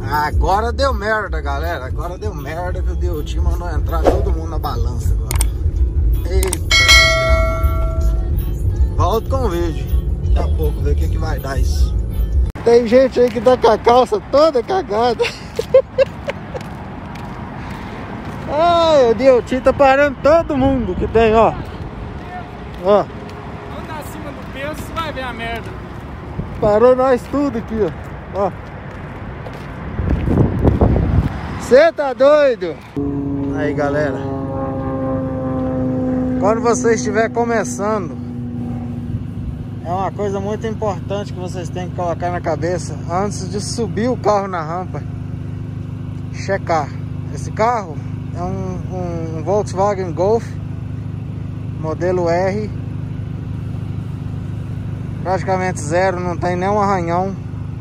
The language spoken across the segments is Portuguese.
Agora deu merda, galera. Agora deu merda que o DOT mandou entrar todo mundo na balança agora. Eita, desgrama. Volto com o vídeo. Daqui a pouco, ver o que vai dar isso. Tem gente aí que tá com a calça toda cagada. Ai, o DOT tá parando todo mundo que tem, ó. Ó. Anda acima do peso, você vai ver a merda. Parou nós tudo aqui, ó. Ó. Você tá doido? Aí, galera. Quando você estiver começando, é uma coisa muito importante que vocês têm que colocar na cabeça antes de subir o carro na rampa. Checar. Esse carro é um Volkswagen Golf modelo R, praticamente zero, não tem nenhum arranhão,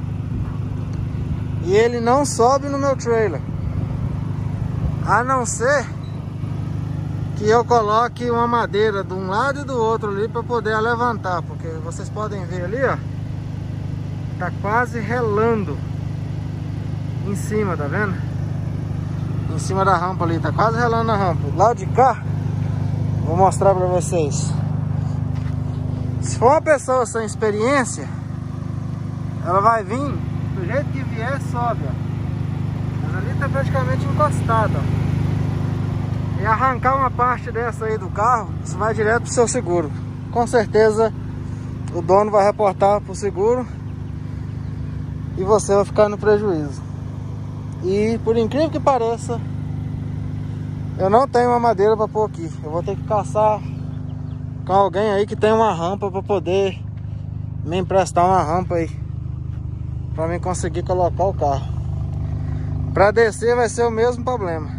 e ele não sobe no meu trailer, a não ser que eu coloque uma madeira de um lado e do outro ali para poder levantar, porque vocês podem ver ali, ó, tá quase relando em cima, tá vendo? Em cima da rampa ali, tá quase relando na rampa. Do lado de cá, vou mostrar pra vocês. Se for uma pessoa sem experiência, ela vai vir do jeito que vier, sobe, ó. Mas ali tá praticamente encostado, ó. E arrancar uma parte dessa aí do carro, isso vai direto pro seu seguro. Com certeza o dono vai reportar pro seguro e você vai ficar no prejuízo. E por incrível que pareça, eu não tenho uma madeira para pôr aqui. Eu vou ter que caçar com alguém aí que tem uma rampa para poder me emprestar uma rampa aí, para mim conseguir colocar o carro. Para descer vai ser o mesmo problema.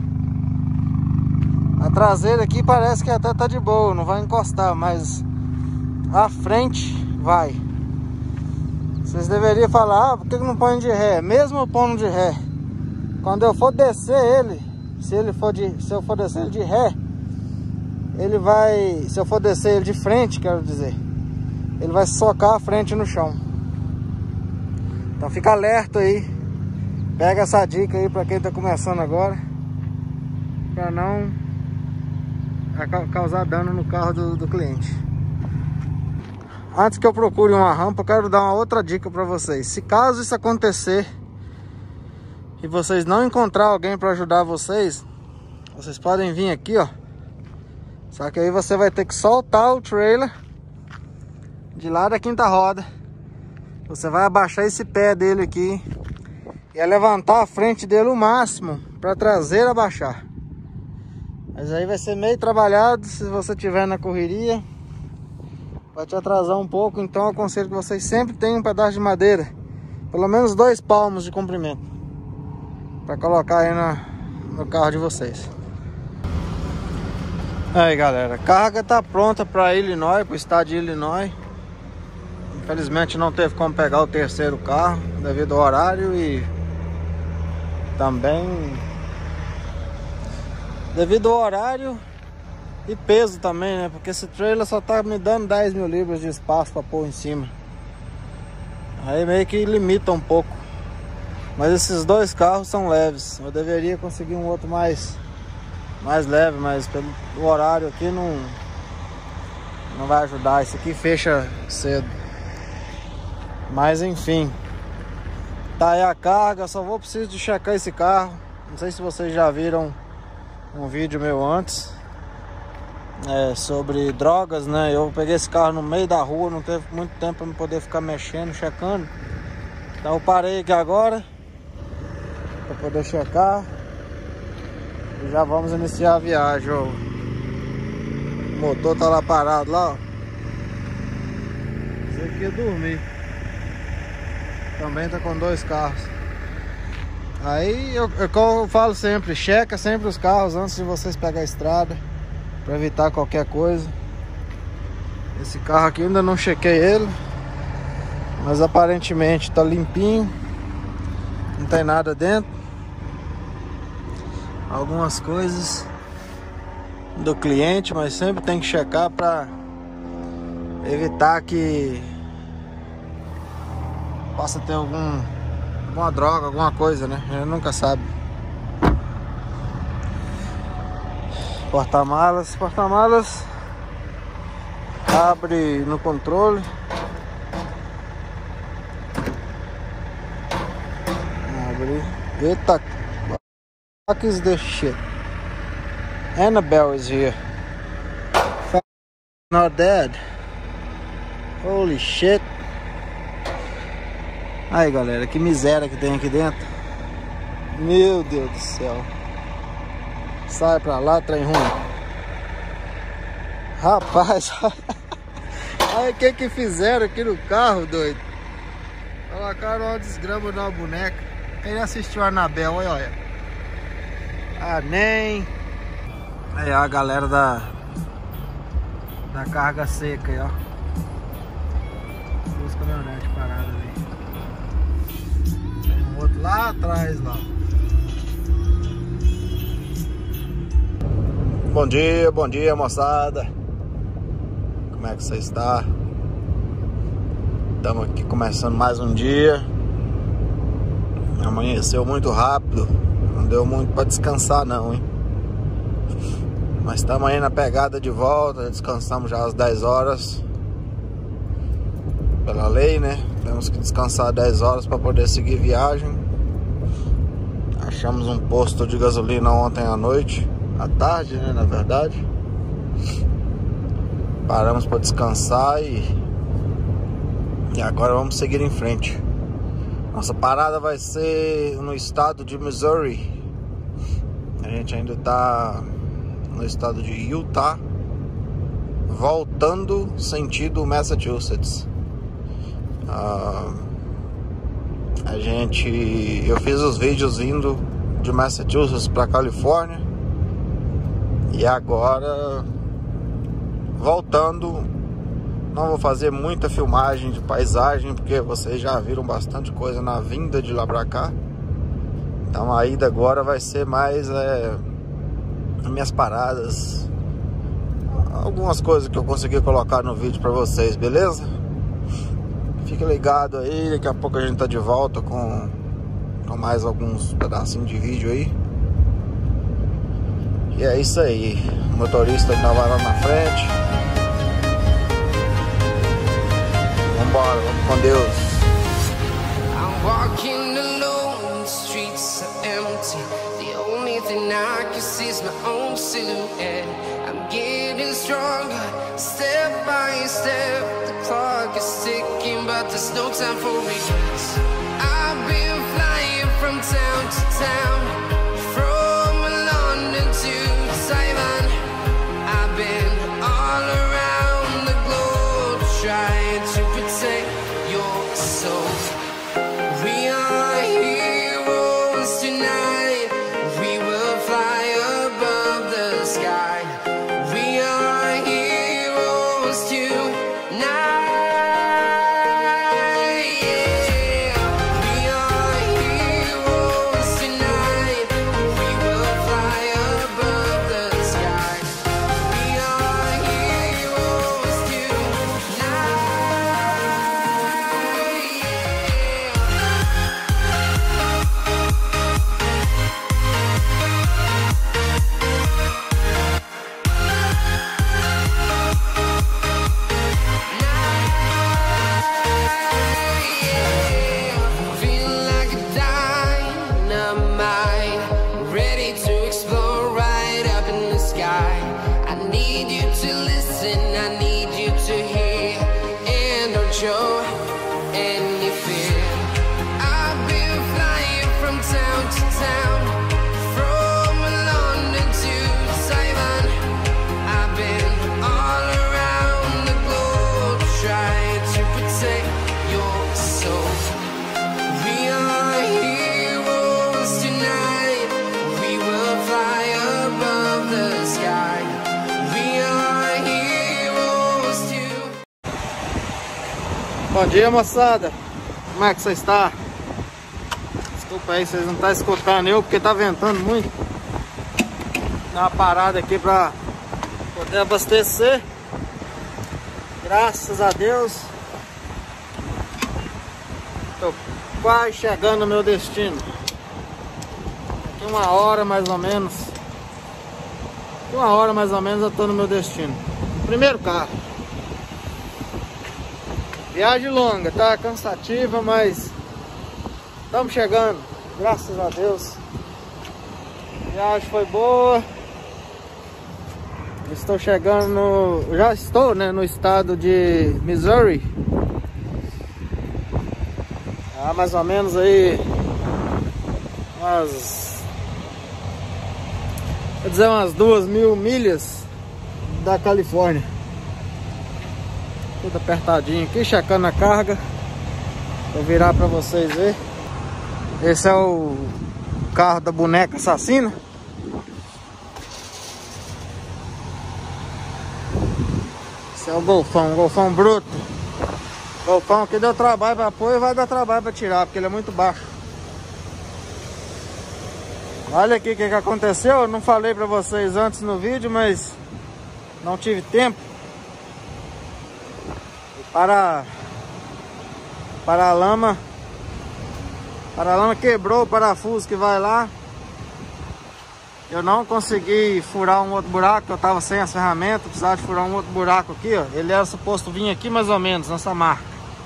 A traseira aqui parece que até tá de boa, não vai encostar, mas a frente vai. Vocês deveriam falar, por que não põe de ré? Mesmo pondo de ré, quando eu for descer ele, se eu for descer ele de ré, ele vai, se eu for descer ele de frente, quero dizer, ele vai socar a frente no chão. Então fica alerta aí, pega essa dica aí para quem tá começando agora, para não causar dano no carro do cliente. Antes que eu procure uma rampa, eu quero dar uma outra dica para vocês. Se caso isso acontecer e vocês não encontrar alguém para ajudar vocês, vocês podem vir aqui, ó. Só que aí você vai ter que soltar o trailer de lá da quinta roda. Você vai abaixar esse pé dele aqui e levantar a frente dele o máximo para a traseira abaixar. Mas aí vai ser meio trabalhado se você estiver na correria. Vai te atrasar um pouco, então eu aconselho que vocês sempre tenham um pedaço de madeira, pelo menos 2 palmos de comprimento, para colocar aí no carro de vocês. Aí, galera, a carga tá pronta para Illinois, para o estado de Illinois. Infelizmente não teve como pegar o terceiro carro devido ao horário e também devido ao horário e peso também, né? Porque esse trailer só tá me dando 10 mil libras de espaço para pôr em cima. Aí meio que limita um pouco. Mas esses 2 carros são leves. Eu deveria conseguir um outro mais leve, mas pelo horário aqui não vai ajudar. Esse aqui fecha cedo. Mas enfim, tá aí a carga. Só vou precisar de checar esse carro. Não sei se vocês já viram um vídeo meu antes sobre drogas, né? Eu peguei esse carro no meio da rua, não teve muito tempo para me poder ficar mexendo, checando. Então eu parei aqui agora para poder checar e já vamos iniciar a viagem. Ó. O motor tá lá parado lá, ó. Esse aqui é dormir. Também tá com 2 carros. Aí eu falo sempre, checa sempre os carros antes de vocês pegar a estrada, para evitar qualquer coisa. Esse carro aqui eu ainda não chequei ele, mas aparentemente tá limpinho, não tem nada dentro. Algumas coisas do cliente, mas sempre tem que checar para evitar que possa ter alguma droga, alguma coisa, né? A gente nunca sabe. Porta-malas, porta-malas. Abre no controle. Abre. Eita. What is this shit? Annabelle is here. Not dead. Holy shit. Aí, galera, que miséria que tem aqui dentro. Meu Deus do céu. Sai pra lá, trem ruim. Rapaz. Olha o que fizeram aqui no carro, doido. Colocaram uma desgrama numa boneca. Quem assistiu a Annabelle, olha. Ah, nem. Aí, ó, a galera da carga seca aí, ó. Duas caminhonetes paradas ali. Tem um outro lá atrás, lá. Bom dia, moçada. Como é que você está? Estamos aqui começando mais um dia. Amanheceu muito rápido. Não deu muito para descansar não, hein? Mas estamos aí na pegada de volta. Descansamos já às 10 horas. Pela lei, né? Temos que descansar 10 horas para poder seguir viagem. Achamos um posto de gasolina ontem à noite. À tarde, né? Na verdade. Paramos para descansar e agora vamos seguir em frente. Nossa parada vai ser no estado de Missouri. A gente ainda está no estado de Utah, voltando sentido Massachusetts. Eu fiz os vídeos indo de Massachusetts para Califórnia e agora voltando. Não vou fazer muita filmagem de paisagem porque vocês já viram bastante coisa na vinda de lá pra cá. Então a ida agora vai ser mais minhas paradas, algumas coisas que eu consegui colocar no vídeo pra vocês, beleza? Fique ligado aí, daqui a pouco a gente tá de volta com mais alguns pedacinhos de vídeo aí. E é isso aí, o motorista ainda vai lá na frente. Vambora, vamos com Deus. I'm walking alone, the streets are empty. The only thing I can see is my own silhouette. I'm getting stronger, step by step. The clock is ticking, but there's no time for regrets. I've been flying from town to town, from London to Taiwan. I've been all around the globe trying to protect your soul. We are heroes tonight. We will fly above the sky. We are heroes tonight. Yeah. We are heroes tonight. We will fly above the sky. We are heroes tonight. Feel like a dynamite, ready to explode right up in the sky. I need you to listen, I need you to hear, and don't show any fear. I've been flying from town to town, from London to Taiwan. I've been all around the globe trying to protect your soul. We are heroes tonight. We will fly above the sky. We are heroes tonight. Bom dia, moçada. Como é que você está? Desculpa aí, vocês não estão escutando eu porque tá ventando muito. Dá uma parada aqui pra poder abastecer. Graças a Deus. Tô Quase chegando no meu destino. Daqui uma hora mais ou menos. Eu tô no meu destino. Primeiro carro. Viagem longa, tá? Cansativa, mas estamos chegando. Graças a Deus. A viagem foi boa. Estou chegando no... Já estou, né, no estado de Missouri. Mais ou menos aí umas 2.000 milhas da Califórnia. Tudo apertadinho aqui, checando a carga. Vou virar pra vocês ver. Esse é o carro da boneca assassina. Esse é o Golfão bruto. Golfão que deu trabalho pra pôr e vai dar trabalho pra tirar, porque ele é muito baixo. Olha aqui o que aconteceu. Eu não falei pra vocês antes no vídeo, mas não tive tempo. Para-lama quebrou o parafuso que vai lá. Eu não consegui furar um outro buraco, eu tava sem as ferramentas, precisava de furar um outro buraco aqui, ó. Ele era suposto vir aqui mais ou menos, nessa marca.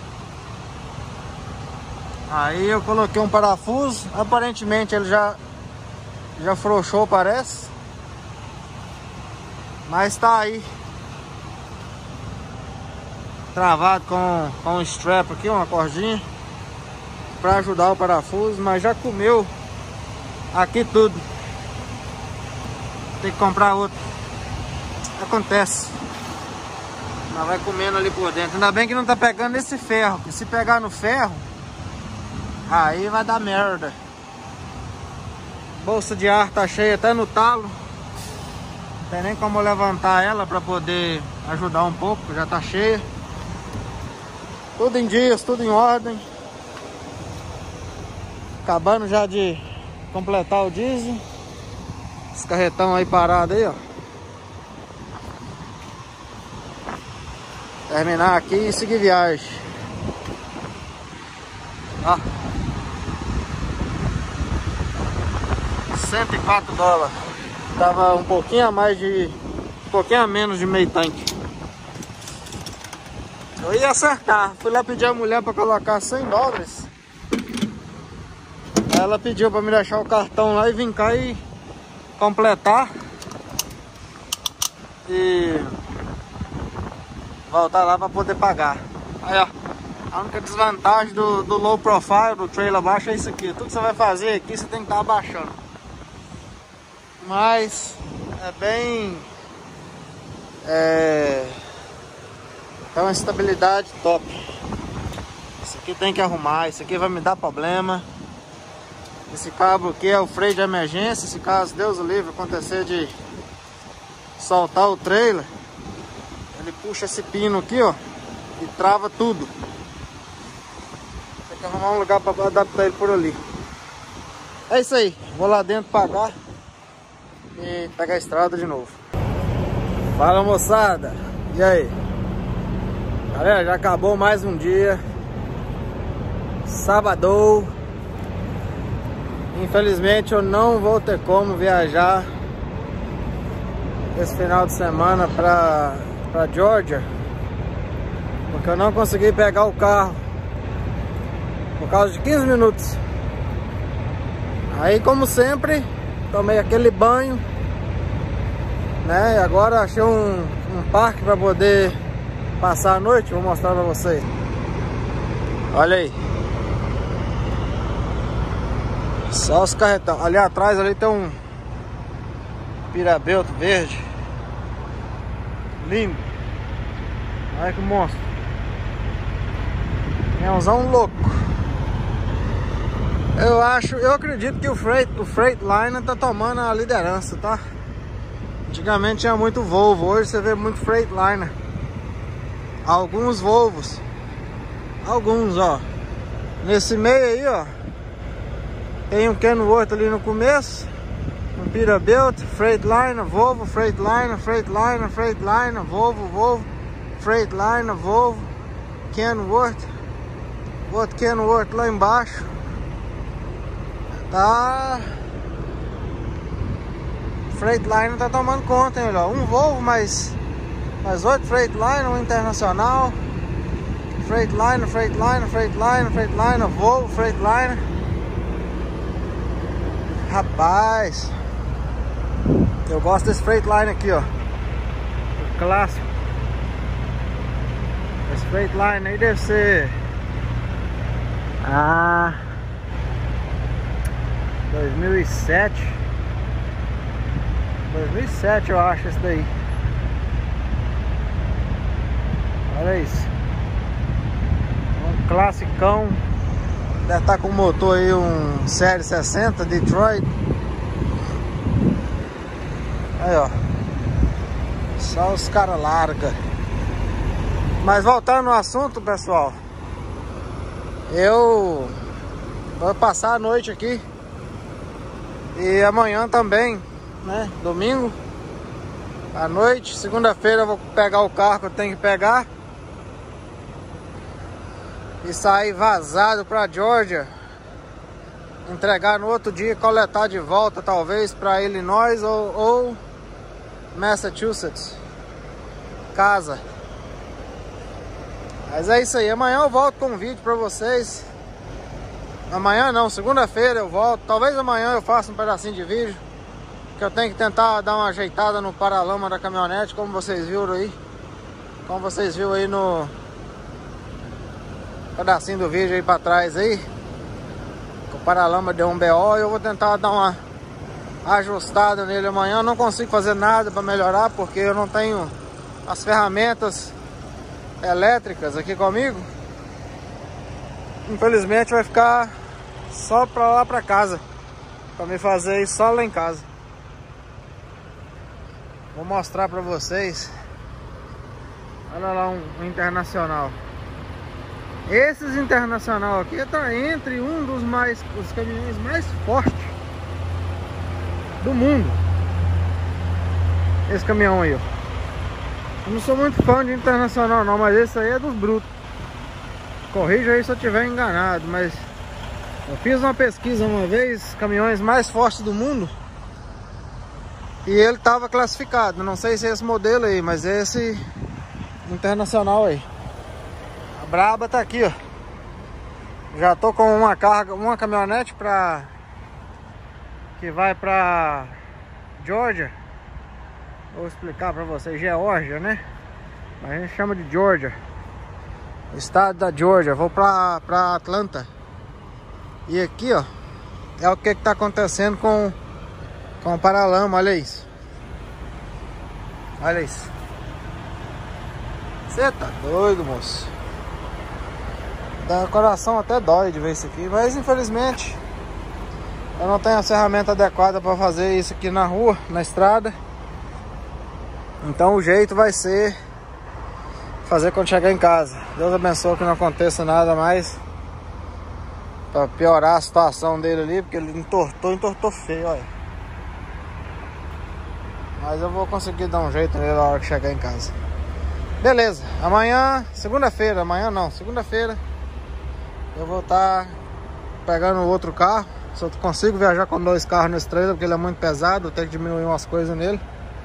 Aí eu coloquei um parafuso, aparentemente ele já frouxou, parece. Mas tá aí. Travado com um strap aqui, uma cordinha. Pra ajudar o parafuso, mas já comeu aqui tudo. Tem que comprar outro. Acontece. Mas vai comendo ali por dentro. Ainda bem que não tá pegando nesse ferro. Porque se pegar no ferro, aí vai dar merda. Bolsa de ar tá cheia até no talo. Não tem nem como levantar ela pra poder ajudar um pouco. Já tá cheia. Tudo em dias, tudo em ordem. Acabando já de completar o diesel. Esse carretão aí parado aí, ó. Terminar aqui e seguir viagem. Ó. $104. Tava um pouquinho a menos de meio tanque. Eu ia acertar. Fui lá pedir a mulher para colocar $100. Ela pediu para me deixar o cartão lá e vim cá e completar e voltar lá para poder pagar. Aí, ó, a única desvantagem do low profile, do trailer baixo, é isso aqui. Tudo que você vai fazer aqui você tem que estar abaixando, mas é bem é uma estabilidade top. Isso aqui tem que arrumar, isso aqui vai me dar problema. Esse cabo aqui é o freio de emergência. Se caso Deus o livre acontecer de soltar o trailer, ele puxa esse pino aqui, ó, e trava tudo. Tem que arrumar um lugar para adaptar ele por ali. É isso aí, vou lá dentro pagar e pegar a estrada de novo. Fala, moçada, e aí? Galera, já acabou mais um dia. Sábado. Infelizmente eu não vou ter como viajar esse final de semana pra Georgia, porque eu não consegui pegar o carro por causa de 15 minutos. Aí, como sempre, tomei aquele banho, né? E agora achei um parque para poder passar a noite. Vou mostrar para vocês. Olha aí. Só os carretão. Ali atrás ali tem um Peterbilt verde. Lindo. Olha que monstro. Caminhãozão louco. Eu acredito que o Freightliner tá tomando a liderança, tá? Antigamente tinha muito Volvo, hoje você vê muito Freightliner. Alguns Volvos. Alguns, ó. Nesse meio aí, ó, tem um Kenworth ali no começo, um Peterbilt, Freightliner, Volvo, Freightliner, Freightliner, Freightliner, Volvo, Freightliner, Volvo, Kenworth, outro Kenworth lá embaixo. Tá... Freightliner tá tomando conta, hein, ó. Um Volvo, mais 8 Freightliner, um Internacional. Freightliner, Volvo, Freightliner. Rapaz, eu gosto desse Freightliner aqui, ó. O clássico. Esse Freightliner aí deve ser 2007 eu acho esse daí. Olha isso. Um classicão. Deve estar com o motor aí, um Série 60 Detroit. Aí, ó. Só os caras largam. Mas voltando ao assunto, pessoal, eu vou passar a noite aqui. E amanhã também, né? Domingo à noite. Segunda-feira eu vou pegar o carro que eu tenho que pegar e sair vazado pra Georgia, entregar no outro dia e coletar de volta, talvez para Illinois ou Massachusetts, casa. Mas é isso aí, amanhã eu volto com um vídeo pra vocês. Amanhã não, segunda-feira eu volto. Talvez amanhã eu faça um pedacinho de vídeo, que eu tenho que tentar dar uma ajeitada no paralama da caminhonete, como vocês viram aí. Como vocês viram aí no pedacinho do vídeo aí pra trás aí. O paralama deu um BO e eu vou tentar dar uma ajustada nele amanhã. Eu não consigo fazer nada pra melhorar, porque eu não tenho as ferramentas elétricas aqui comigo. Infelizmente vai ficar só pra lá pra casa, pra me fazer isso só lá em casa. Vou mostrar pra vocês. Olha lá um Internacional. Esses Internacional aqui tá entre os caminhões mais fortes do mundo. Esse caminhão aí, ó. Eu não sou muito fã de Internacional não, mas esse aí é dos brutos. Corrija aí se eu estiver enganado, mas eu fiz uma pesquisa uma vez, caminhões mais fortes do mundo, e ele estava classificado. Não sei se é esse modelo aí, mas é esse Internacional aí. A braba tá aqui, ó. Já tô com uma carga, uma caminhonete que vai pra Georgia. Vou explicar pra vocês, Geórgia, né? Mas a gente chama de Georgia. Estado da Georgia. Vou pra Atlanta. E aqui, ó, é o que tá acontecendo com o paralama. Olha isso. Olha isso. Você tá doido, moço? O coração até dói de ver isso aqui. Mas infelizmente eu não tenho a ferramenta adequada para fazer isso aqui na rua, na estrada. Então o jeito vai ser fazer quando chegar em casa. Deus abençoe que não aconteça nada mais, para piorar a situação dele ali, porque ele entortou feio, olha. Mas eu vou conseguir dar um jeito nele na hora que chegar em casa. Beleza, amanhã, segunda-feira, segunda-feira eu vou estar pegando outro carro. Só consigo viajar com 2 carros nesse trailer, porque ele é muito pesado, eu tenho que diminuir umas coisas nele.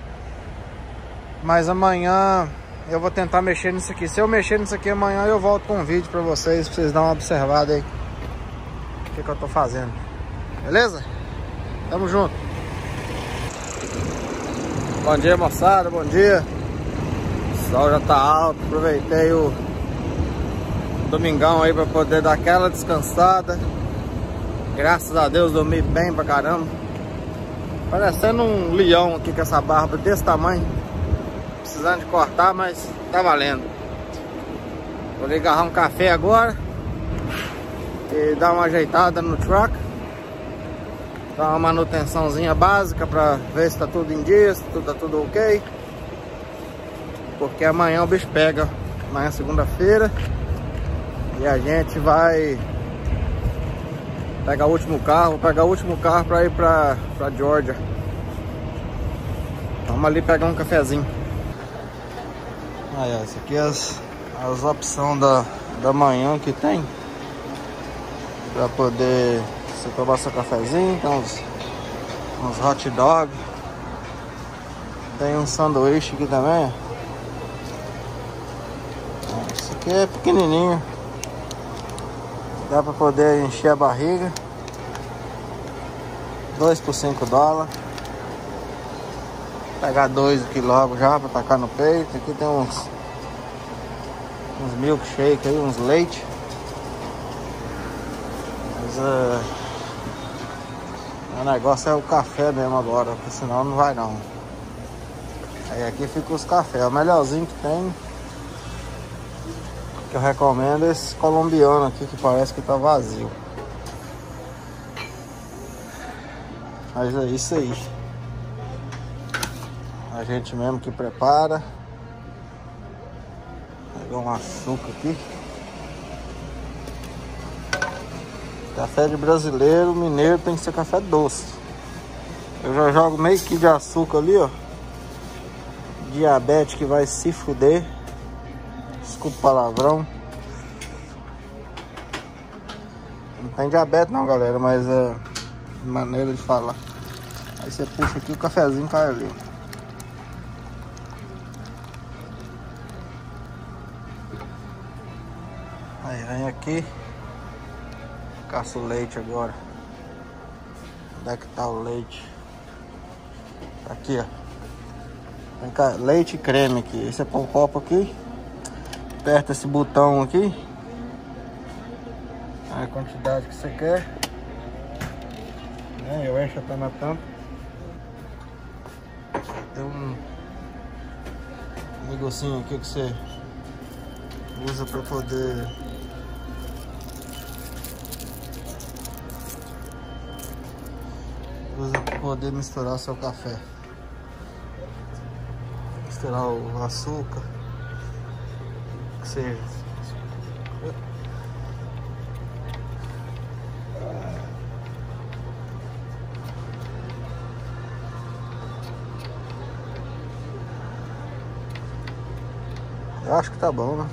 Mas amanhã eu vou tentar mexer nisso aqui. Se eu mexer nisso aqui amanhã, eu volto com um vídeo pra vocês darem uma observada aí o que eu tô fazendo. Beleza? Tamo junto. Bom dia, moçada, bom dia. O sol já tá alto. Aproveitei o domingão aí pra poder dar aquela descansada. Graças a Deus dormi bem pra caramba. Parecendo um leão aqui com essa barba desse tamanho. Precisando de cortar, mas tá valendo. Vou ali agarrar um café agora e dar uma ajeitada no truck. Dar uma manutençãozinha básica pra ver se tá tudo em dia, se tá tudo ok. Porque amanhã o bicho pega. Amanhã é segunda-feira. E a gente vai pegar o último carro. Vou pegar o último carro pra ir pra Georgia. Vamos ali pegar um cafezinho. Aí, essa aqui é as opções da manhã que tem. Pra poder você tomar seu cafezinho. Tem uns hot dog. Tem um sanduíche aqui também. Esse aqui é pequenininho. Dá pra poder encher a barriga. 2 por $5. Vou pegar 2 aqui logo já pra tacar no peito. Aqui tem uns milkshake aí, uns leite. Mas o negócio é o café mesmo agora, porque senão não vai não. Aí aqui fica os cafés. O melhorzinho que tem, que eu recomendo, é esse colombiano aqui, que parece que tá vazio. Mas é isso aí. A gente mesmo que prepara. Vou pegar um açúcar aqui. Café de brasileiro, mineiro, tem que ser café doce. Eu já jogo meio quilo de açúcar ali, ó. Diabetes que vai se fuder. Desculpa o palavrão. Não tem diabetes não, galera, mas é maneira de falar. Aí você puxa aqui, o cafezinho cai ali. Aí vem aqui. Caça o leite agora. Onde é que tá o leite? Aqui, ó. Vem cá, leite e creme aqui. Esse é põe o copo aqui. Aperta esse botão aqui. A quantidade que você quer. Eu encho até na tampa. Tem um negocinho aqui que você usa para poder misturar o seu café. Misturar o açúcar, que seja. Eu acho que tá bom, né?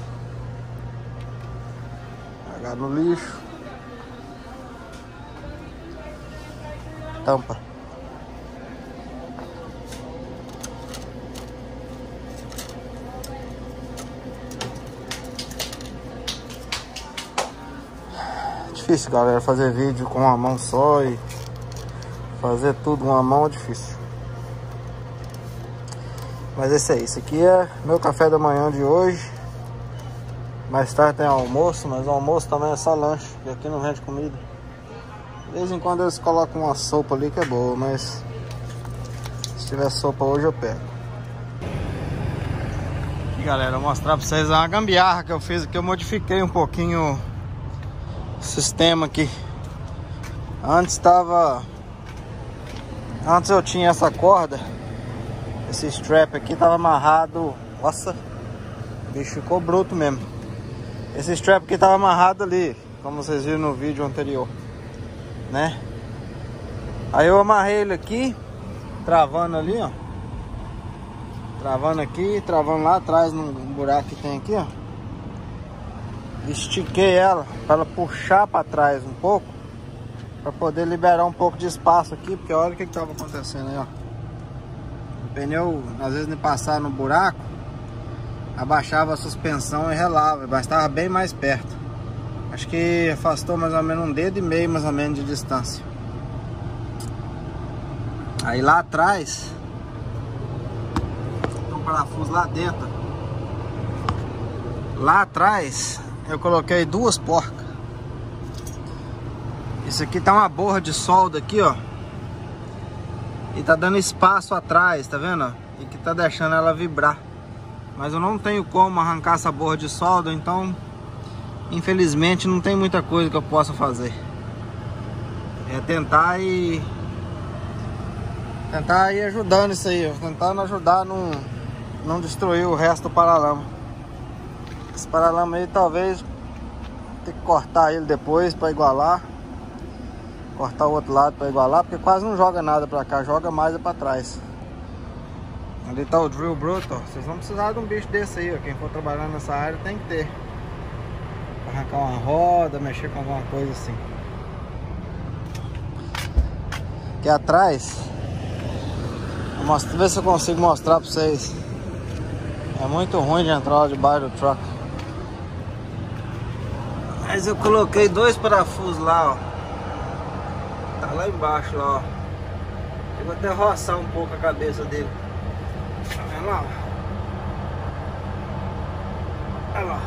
Jogar no lixo. Tampa. Difícil, galera, fazer vídeo com uma mão só e fazer tudo com uma mão é difícil. Mas esse aí, esse aqui é meu café da manhã de hoje. Mais tarde tem almoço, mas o almoço também é só lanche, porque aqui não vende comida. De vez em quando eles colocam uma sopa ali que é boa, mas se tiver sopa hoje eu pego. Aqui, galera, eu vou mostrar pra vocês uma gambiarra que eu fiz aqui. Eu modifiquei um pouquinho o sistema aqui. Antes eu tinha essa corda. Esse strap aqui tava amarrado. Nossa, o bicho ficou bruto mesmo. Esse strap aqui tava amarrado ali, como vocês viram no vídeo anterior, né? Aí eu amarrei ele aqui, travando ali, ó. Travando aqui, travando lá atrás no buraco que tem aqui, ó. Estiquei ela para ela puxar para trás um pouco, para poder liberar um pouco de espaço aqui, porque olha o que estava acontecendo aí, ó. O pneu, às vezes, de passar no buraco, abaixava a suspensão e relava, mas estava bem mais perto. Acho que afastou mais ou menos 1,5 dedo mais ou menos de distância. Aí lá atrás tem um parafuso lá dentro. Lá atrás eu coloquei 2 porcas. Isso aqui tá uma borra de solda aqui, ó. E tá dando espaço atrás, tá vendo? E que tá deixando ela vibrar. Mas eu não tenho como arrancar essa borra de solda, então infelizmente não tem muita coisa que eu possa fazer. É tentar ir ajudando isso aí, ó. Tentando ajudar a não destruir o resto do paralama. Esse paralama aí talvez ter que cortar ele depois para igualar. Cortar o outro lado para igualar, porque quase não joga nada para cá, joga mais é para trás. Ali tá o drill bruto, ó. Vocês vão precisar de um bicho desse aí, ó. Quem for trabalhar nessa área tem que ter. Pra arrancar uma roda, mexer com alguma coisa assim. aqui atrás. Vou ver se eu consigo mostrar pra vocês. É muito ruim de entrar lá debaixo do truck. Mas eu coloquei 2 parafusos lá, ó. Tá lá embaixo, lá, ó. Eu vou até roçar um pouco a cabeça dele. Tá vendo lá? Olha lá.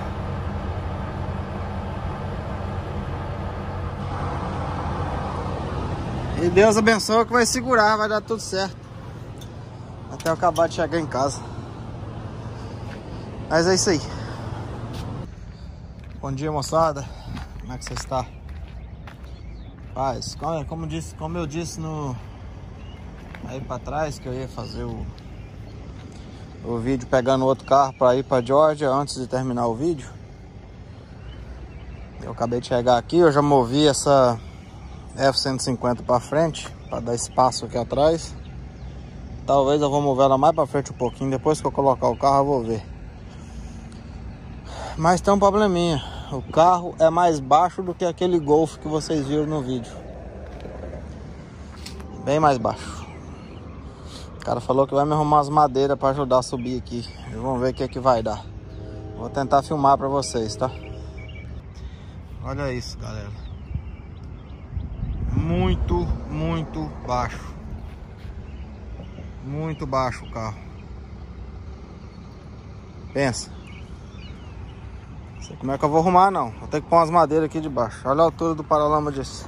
E Deus abençoe que vai segurar, vai dar tudo certo. Até eu acabar de chegar em casa. Mas é isso aí. Bom dia, moçada. Como é que você está? Paz, como eu disse no aí pra trás, que eu ia fazer o vídeo pegando outro carro para ir para Georgia antes de terminar o vídeo. Eu acabei de chegar aqui, eu já movi essa F-150 para frente para dar espaço aqui atrás. Talvez eu vou mover ela mais para frente um pouquinho, depois que eu colocar o carro eu vou ver. Mas tem um probleminha, o carro é mais baixo do que aquele Golf que vocês viram no vídeo. Bem mais baixo. O cara falou que vai me arrumar as madeiras para ajudar a subir aqui. Vamos ver o que é que vai dar. Vou tentar filmar para vocês, tá? Olha isso, galera. Muito baixo. Muito baixo o carro. Pensa. Não sei como é que eu vou arrumar, não. Vou ter que pôr umas madeiras aqui de baixo. Olha a altura do paralama disso.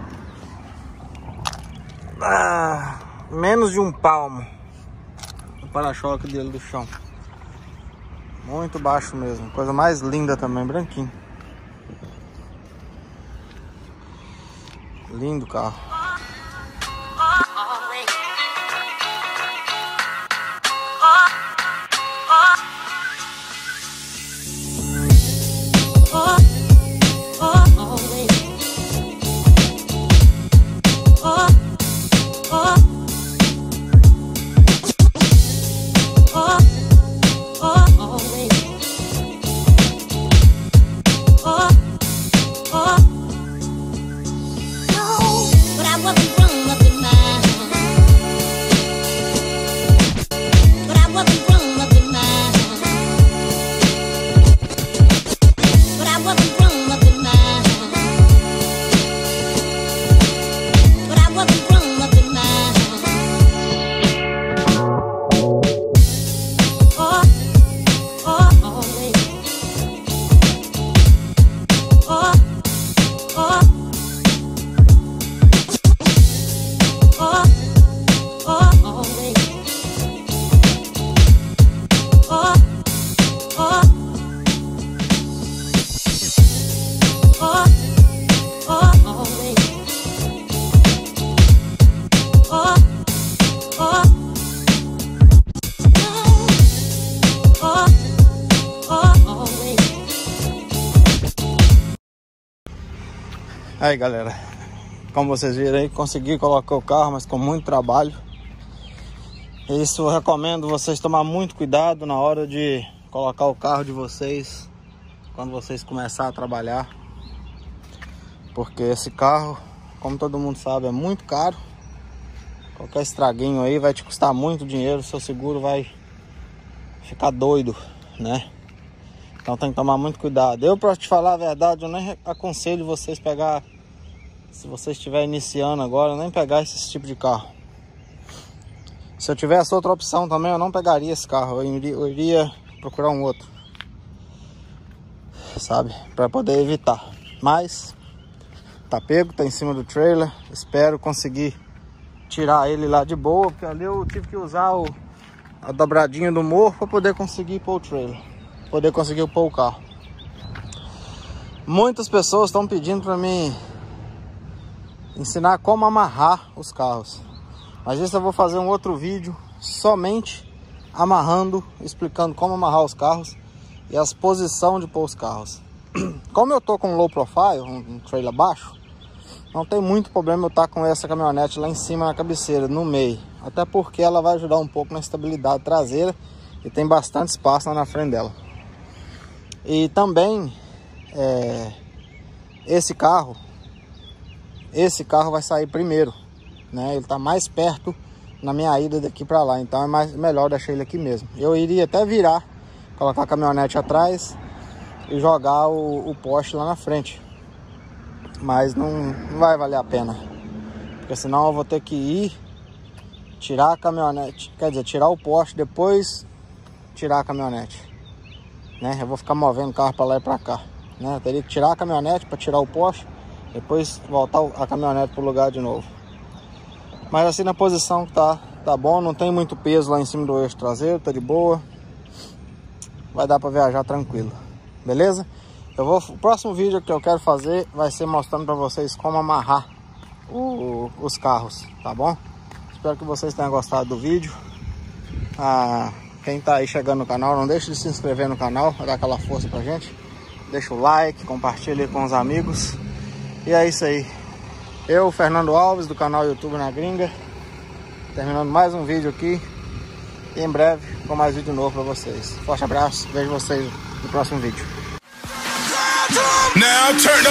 Menos de um palmo. O para-choque dele do chão. Muito baixo mesmo. Coisa mais linda também, branquinho. Lindo carro. Aí, galera, como vocês viram aí, consegui colocar o carro, mas com muito trabalho. Isso eu recomendo vocês tomar muito cuidado na hora de colocar o carro de vocês quando vocês começar a trabalhar, porque esse carro, como todo mundo sabe, é muito caro. Qualquer estraguinho aí vai te custar muito dinheiro, seu seguro vai ficar doido, né? Então tem que tomar muito cuidado. Eu, pra te falar a verdade, eu nem aconselho vocês pegar, se vocês estiverem iniciando agora, nem pegar esse tipo de carro. Se eu tivesse outra opção também, eu não pegaria esse carro. Eu iria procurar um outro, sabe? Pra poder evitar. Mas tá pego, tá em cima do trailer. Espero conseguir tirar ele lá de boa, porque ali eu tive que usar a dobradinha do morro para poder conseguir pôr o trailer, poder conseguir pôr o carro. Muitas pessoas estão pedindo para mim ensinar como amarrar os carros, mas isso eu vou fazer um outro vídeo somente amarrando, explicando como amarrar os carros e as posições de pôr os carros. Como eu tô com low profile, um trailer baixo, não tem muito problema eu estar com essa caminhonete lá em cima na cabeceira, no meio. Até porque ela vai ajudar um pouco na estabilidade traseira e tem bastante espaço lá na frente dela. E também esse carro vai sair primeiro. né? Ele tá mais perto na minha ida daqui para lá, então é melhor deixar ele aqui mesmo. Eu iria até virar, colocar a caminhonete atrás e jogar o poste lá na frente, mas não vai valer a pena, porque senão eu vou ter que ir tirar a caminhonete, quer dizer, tirar o poste, depois tirar a caminhonete, né? Eu vou ficar movendo o carro para lá e para cá, né? Eu teria que tirar a caminhonete para tirar o poste, depois voltar a caminhonete pro lugar de novo. Mas assim, na posição que tá bom, não tem muito peso lá em cima do eixo traseiro, tá de boa. Vai dar para viajar tranquilo, beleza? O próximo vídeo que eu quero fazer vai ser mostrando para vocês como amarrar os carros, tá bom? Espero que vocês tenham gostado do vídeo. Quem tá aí chegando no canal, não deixe de se inscrever no canal, dar aquela força pra gente. Deixa o like, compartilha aí com os amigos. E é isso aí. Eu, Fernando Alves, do canal YouTube Na Gringa, terminando mais um vídeo aqui. E em breve com mais vídeo novo pra vocês. Forte abraço, vejo vocês no próximo vídeo. Now turn